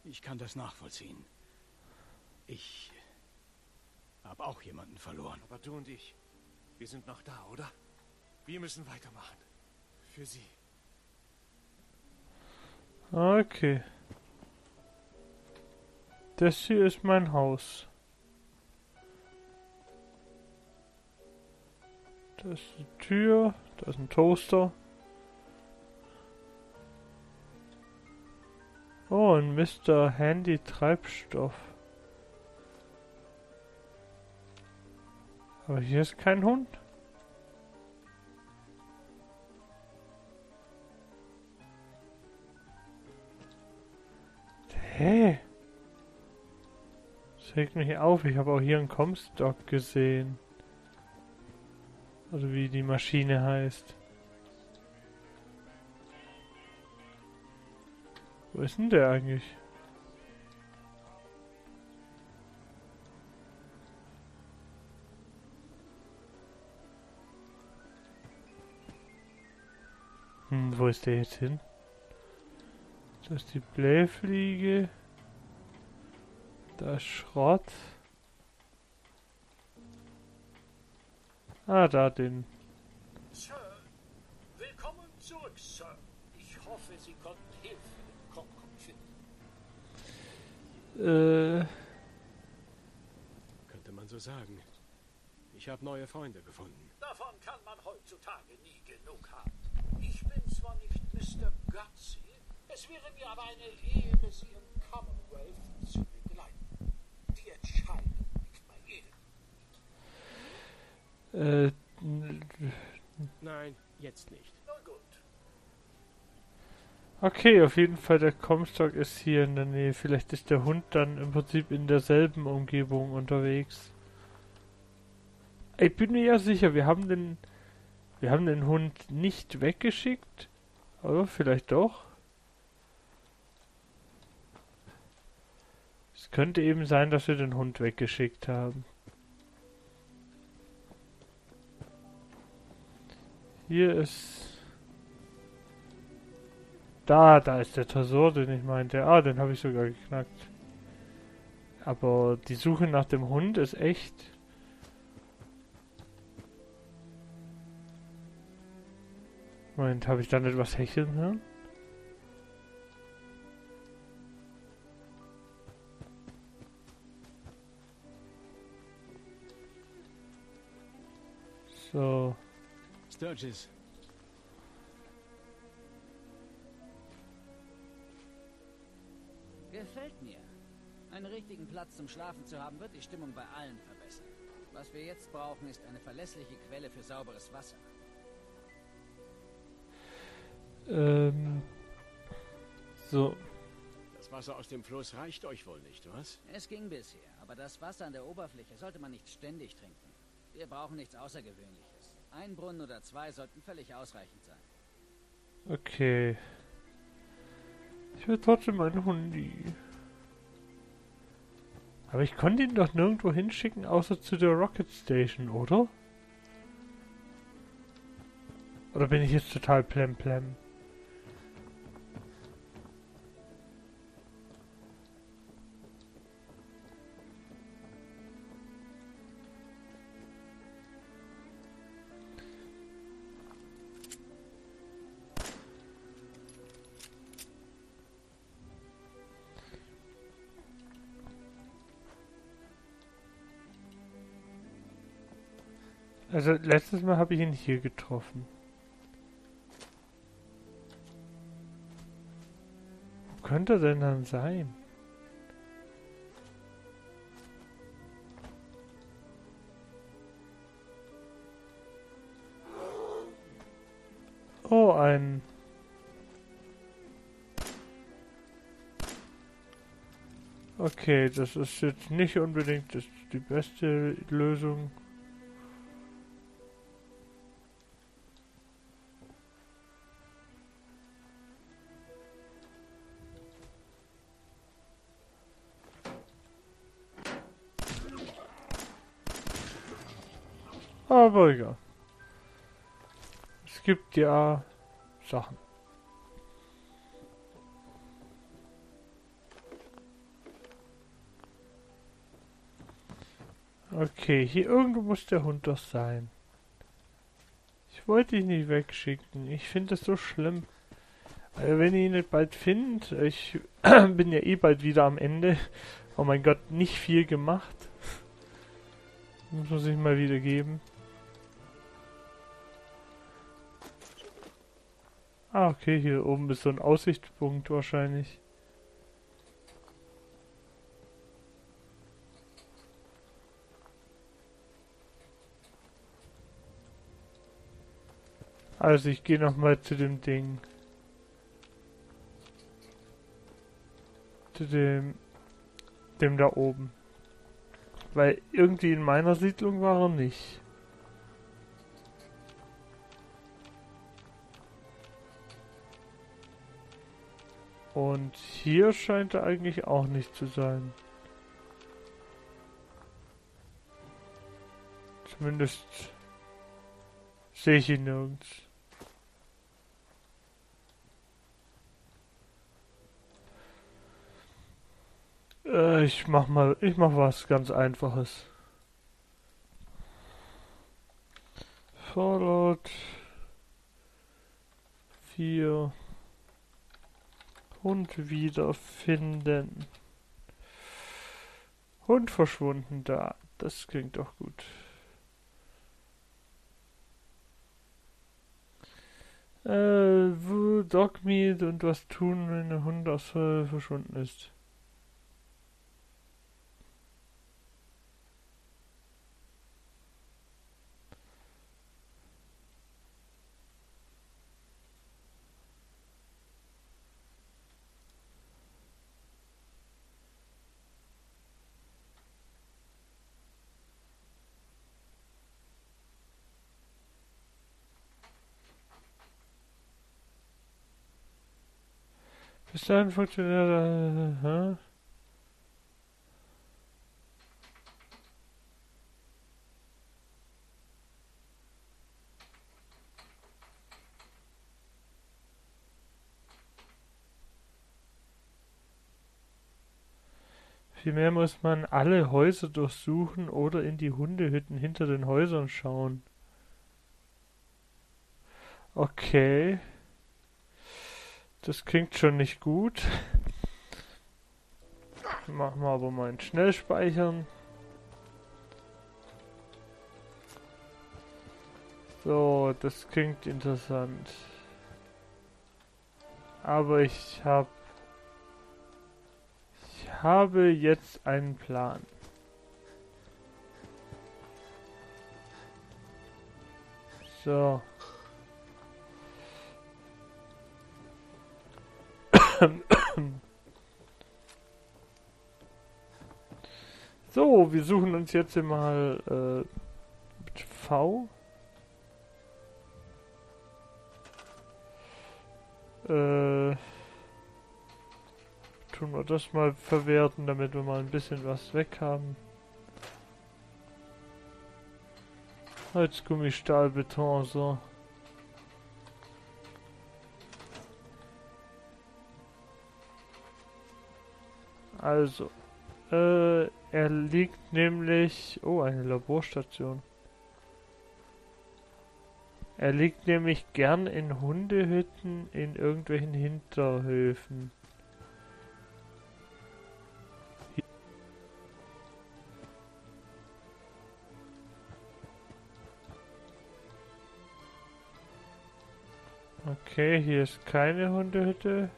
Ich kann das nachvollziehen. Ich habe auch jemanden verloren. Aber du und ich, wir sind noch da, oder? Wir müssen weitermachen. Für sie. Okay. Das hier ist mein Haus. Da ist die Tür, da ist ein Toaster. Oh, ein Mr. Handy Treibstoff. Aber hier ist kein Hund. Hä? Das regt mich auf. Ich habe auch hier einen Comstock gesehen. Also wie die Maschine heißt. Wo ist denn der eigentlich? Wo ist der jetzt hin? Das ist die Blähfliege. Da ist Schrott. Ah, da den. Sir, willkommen zurück, Sir. Ich hoffe, Sie konnten Hilfe im Cockpit finden. Könnte man so sagen. Ich habe neue Freunde gefunden. Davon kann man heutzutage nie genug haben. Ich bin zwar nicht Mr. Gutsy, es wäre mir aber eine Ehre, Sie im Commonwealth zu begleiten. Die Entscheidung liegt bei Ihnen. Nein, jetzt nicht. Nun gut. Okay, auf jeden Fall der Comstock ist hier in der Nähe. Vielleicht ist der Hund dann im Prinzip in derselben Umgebung unterwegs. Ich bin mir ja sicher, wir haben den Hund nicht weggeschickt. Aber vielleicht doch. Es könnte eben sein, dass wir den Hund weggeschickt haben. Hier ist... Da ist der Tresor, den ich meinte. Ah, den habe ich sogar geknackt. Aber die Suche nach dem Hund ist echt... Moment, habe ich dann etwas hecheln hören? So. Sturgis. Gefällt mir. Einen richtigen Platz zum Schlafen zu haben, wird die Stimmung bei allen verbessern. Was wir jetzt brauchen, ist eine verlässliche Quelle für sauberes Wasser. So. Das Wasser aus dem Fluss reicht euch wohl nicht, was? Es ging bisher, aber das Wasser an der Oberfläche sollte man nicht ständig trinken. Wir brauchen nichts Außergewöhnliches. Ein Brunnen oder zwei sollten völlig ausreichend sein. Okay. Ich will trotzdem einen Hundi. Aber ich konnte ihn doch nirgendwo hinschicken, außer zu der Rocket Station, oder? Oder bin ich jetzt total plemplem? Also letztes Mal habe ich ihn hier getroffen. Wo könnte er denn dann sein? Oh, ein... Okay, das ist jetzt nicht unbedingt die beste Lösung. Aber egal. Es gibt ja Sachen. Okay, hier irgendwo muss der Hund doch sein. Ich wollte ihn nicht wegschicken. Ich finde das so schlimm. Wenn ich ihn nicht bald finde, ich bin ja eh bald wieder am Ende. Oh mein Gott, nicht viel gemacht. Muss man sich mal wieder geben. Ah, okay, hier oben ist so ein Aussichtspunkt wahrscheinlich. Also ich gehe nochmal zu dem Ding. Zu dem da oben. Weil irgendwie in meiner Siedlung war er nicht. Und hier scheint er eigentlich auch nicht zu sein. Zumindest sehe ich ihn nirgends. Ich mach was ganz Einfaches. Fallout 4 Hund wiederfinden. Hund verschwunden da. Das klingt doch gut. Dogmeat und was tun, wenn ein Hund verschwunden ist. Bis dahin funktioniert Vielmehr muss man alle Häuser durchsuchen oder in die Hundehütten hinter den Häusern schauen. Okay. Das klingt schon nicht gut. Machen wir aber mal ein Schnellspeichern. So, das klingt interessant. Aber ich habe jetzt einen Plan. So. So, wir suchen uns jetzt mal mit V. Tun wir das mal verwerten, damit wir mal ein bisschen was weg haben. Holzgummi, Stahl, Beton, so. Also, er liegt nämlich... Oh, eine Laborstation. Er liegt nämlich gern in Hundehütten in irgendwelchen Hinterhöfen. Okay, hier ist keine Hundehütte.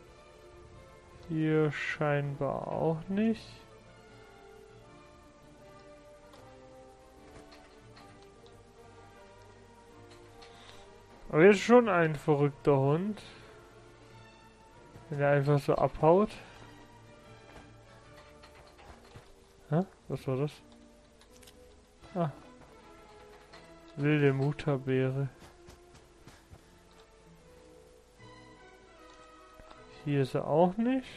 Hier scheinbar auch nicht. Aber er ist schon ein verrückter Hund. Wenn er einfach so abhaut. Hä? Was war das? Ah. Wilde Mutterbeere. Hier ist er auch nicht.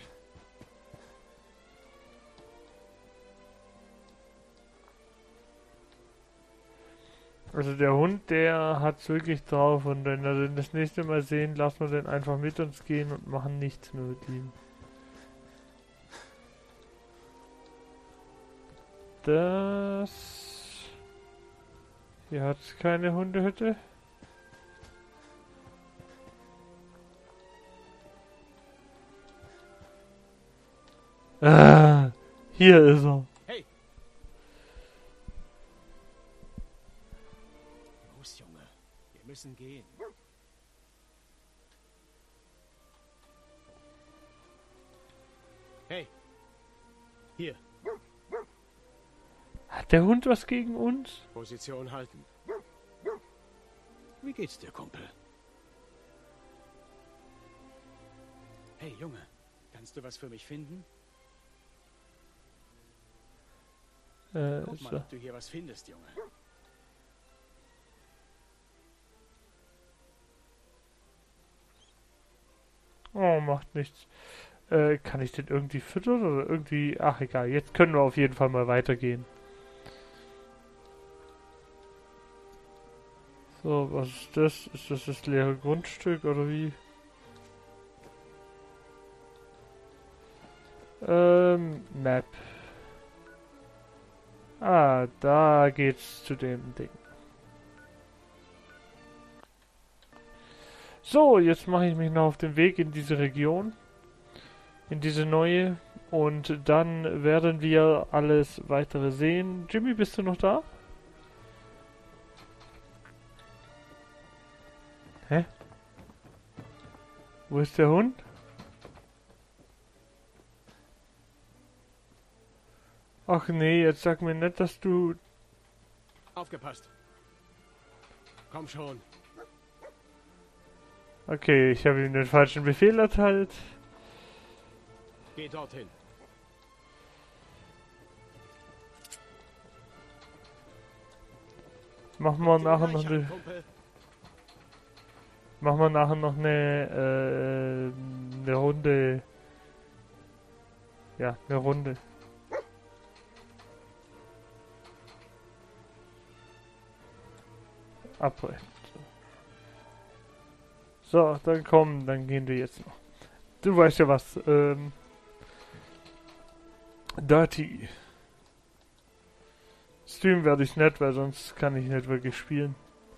Also der Hund, der hat's wirklich drauf und wenn wir den das nächste Mal sehen, lassen wir den einfach mit uns gehen und machen nichts mehr mit ihm. Das Hier hat es keine Hundehütte. Ah, hier ist er. Hey! Los, Junge. Wir müssen gehen. Hey! Hier. Hat der Hund was gegen uns? Position halten. Wie geht's dir, Kumpel? Hey, Junge. Kannst du was für mich finden? Guck mal, So. ob du hier was findest, Junge. Oh, macht nichts. Kann ich den irgendwie füttern oder irgendwie... Ach, egal. Jetzt können wir auf jeden Fall mal weitergehen. So, was ist das? Ist das das leere Grundstück oder wie? Map. Ah, da geht's zu dem Ding. So, jetzt mache ich mich noch auf den Weg in diese Region. In diese neue. Und dann werden wir alles weitere sehen. Jimmy, bist du noch da? Hä? Wo ist der Hund? Ach nee, jetzt sag mir nicht, dass du... Aufgepasst. Komm schon. Okay, ich habe ihm den falschen Befehl erteilt. Geh dorthin. Machen wir nachher noch Gleich an, eine... Kumpel. Machen wir nachher noch eine Runde. Ja, eine Runde. Abbrechen. So, dann komm, dann gehen wir jetzt noch. Du weißt ja was, Dirty. Stream werde ich nicht, weil sonst kann ich nicht wirklich spielen.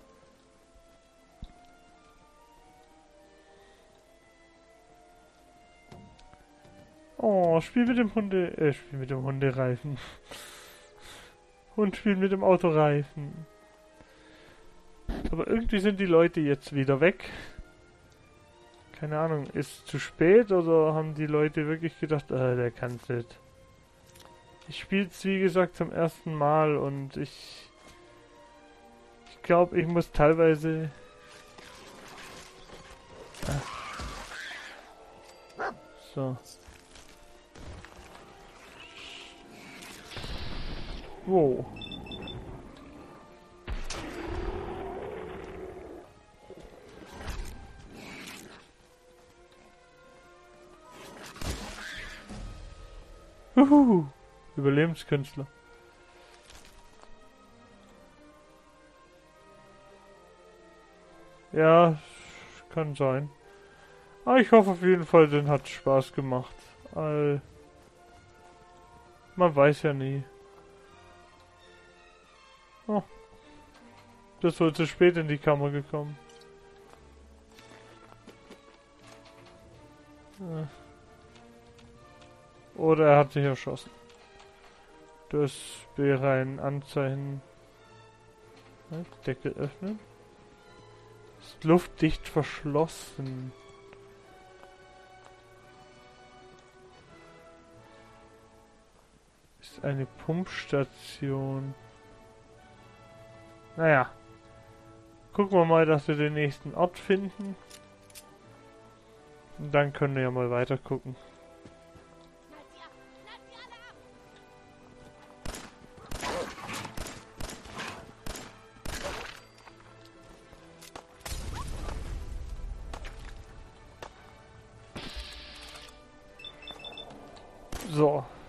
Oh, spiel mit dem Hundereifen. Hund spielt mit dem Autoreifen. Aber irgendwie sind die Leute jetzt wieder weg. Keine Ahnung, ist zu spät oder haben die Leute wirklich gedacht, der kann's nicht. Ich spiele es wie gesagt zum ersten Mal und ich glaube, ich muss teilweise... So. Wow. Huhu. Überlebenskünstler. Ja, kann sein. Aber ich hoffe auf jeden Fall, den hat Spaß gemacht. Man weiß ja nie. Oh. Das ist wohl zu spät in die Kammer gekommen. Oder er hat sich erschossen. Das wäre ein Anzeichen. Deckel öffnen. Ist luftdicht verschlossen. Ist eine Pumpstation. Naja. Gucken wir mal, dass wir den nächsten Ort finden. Und dann können wir ja mal weiter gucken. So.